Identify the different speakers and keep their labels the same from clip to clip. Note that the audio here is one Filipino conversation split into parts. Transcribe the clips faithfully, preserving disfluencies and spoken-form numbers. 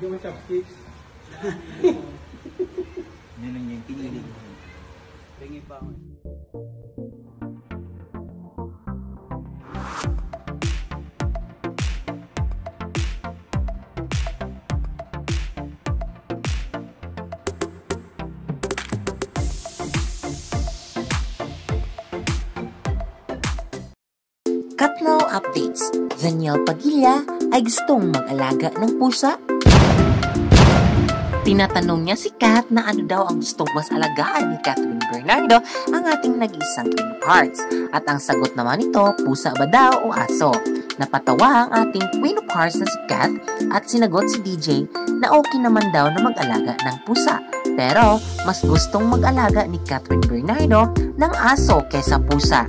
Speaker 1: Bigyan mo chopsticks.
Speaker 2: Yan lang yung pinili ko.
Speaker 1: Ringi pa ako.
Speaker 3: Katlaw Updates. Daniel Padilla ay gustong mag-alaga ng pusa. Tinatanong niya si Kat na ano daw ang gustong mas alagaan ni Catherine Bernardo, ang ating nag-iisang Queen of Hearts. At ang sagot naman nito, pusa ba daw o aso? Napatawa ang ating Queen of Hearts na si Kat at sinagot si D J na okay naman daw na mag-alaga ng pusa. Pero mas gustong mag-alaga ni Catherine Bernardo ng aso kesa pusa.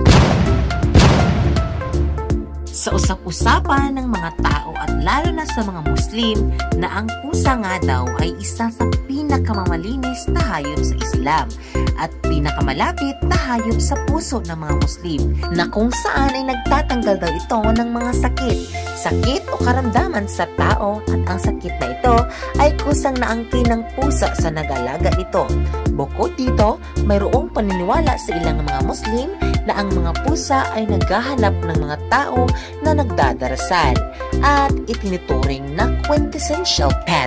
Speaker 3: Sa usap-usapan ng mga tao at lalo na sa mga Muslim na ang pusa nga daw ay isa sa pinakamamalinis na hayop sa Islam at pinakamalapit na hayop sa puso ng mga Muslim na kung saan ay nagtatanggal daw ito ng mga sakit, sakit o karamdaman sa tao at ang sakit na ito ay kusang naangkin ng pusa sa nag-alaga nito. Bukod dito, mayroong paniniwala sa ilang mga Muslim na ang mga pusa ay naghahanap ng mga tao na nagdadarasal at itinuturing na quintessential pet.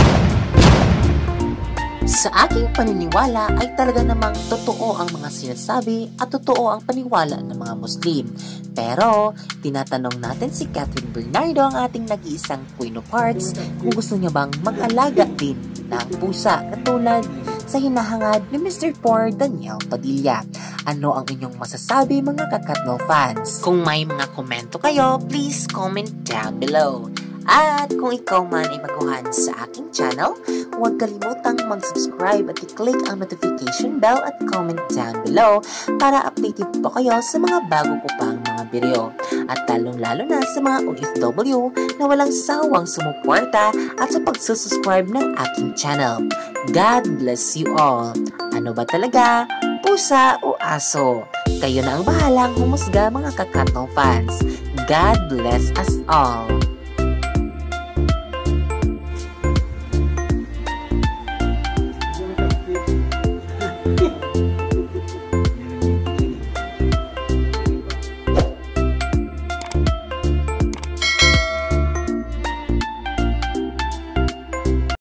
Speaker 3: Sa aking paniniwala ay talaga namang totoo ang mga sinasabi at totoo ang paniwala ng mga Muslim. Pero, tinatanong natin si Catherine Bernardo, ang ating nag-iisang Queen of Hearts, kung gusto niya bang mag-alaga din ng pusa katulad sa hinahangad ni Mister Por Daniel Padilla. Ano ang inyong masasabi mga Kakatno fans? Kung may mga komento kayo, please comment down below. At kung ikaw man ay baguhan sa aking channel, huwag kalimutang mag-subscribe at i-click ang notification bell at comment down below para updated po kayo sa mga bago ko pang mga video. At talong-lalo na sa mga O F W na walang sawang sumuporta at sa pagsusubscribe ng aking channel. God bless you all. Ano ba talaga? Pusa o aso? Kayo na ang bahalang humusga mga Kakatno fans. God bless us all.